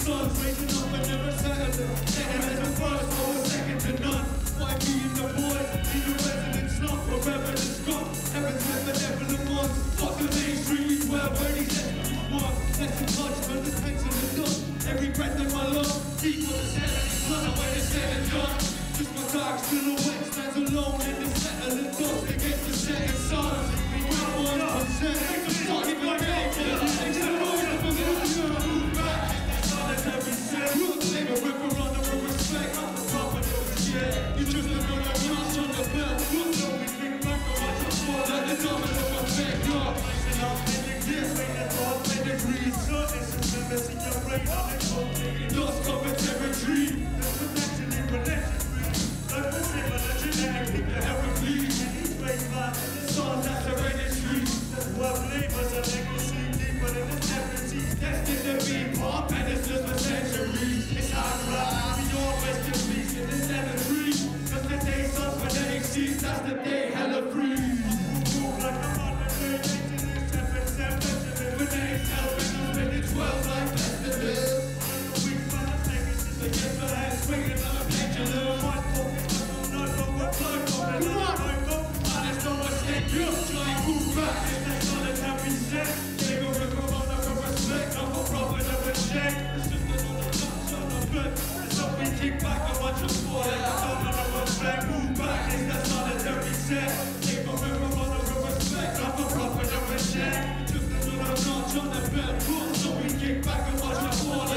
sons, raising up and never settling. Second as the first, always second to none. Why me and the boys, in the resident slump, forever the scum. Heaven's with the benevolent ones. Fuck the main street, well, where these enemies want. Let's touch, but the tension is done. Every breath in my lungs, deep with the setting sun, away the setting done. Just my dark silhouette stands alone in the settling dust against the setting sun. We're 1%, not even made for the next noise of a little move back. That's every set. Look, leave a ripper under with respect. I'm the prophet of the shit. You just another notch on the belt. Look, so we think back on what you fall like the domino effect. You're placing up in the gear, waiting at all pedigrees. Goodness and members in your brain on the cocaine. Dust covered territory. There's protection in relation. Like the similar genetic, keep the Heracles. In these ways, man, the sun that's a registry. That's what labors a legacy deeper than the 70s. Destined to be pop pedestals for centuries. It's hard rap, we all rest in peace in the cemetery. Cause the day sun's phonetic seas, that's the day hella free. Move like a modern day, making it separate, phonetics helping us make it 12 like festivals. The weeks by the legacies against the head, swinging on a pendulum. Kick back and watch us fall like a domino effect. Move back, it's that solitary set. Take a river on the respect. I'm a prophet of a check. Just another notch on the belt. So we kick back and watch us fall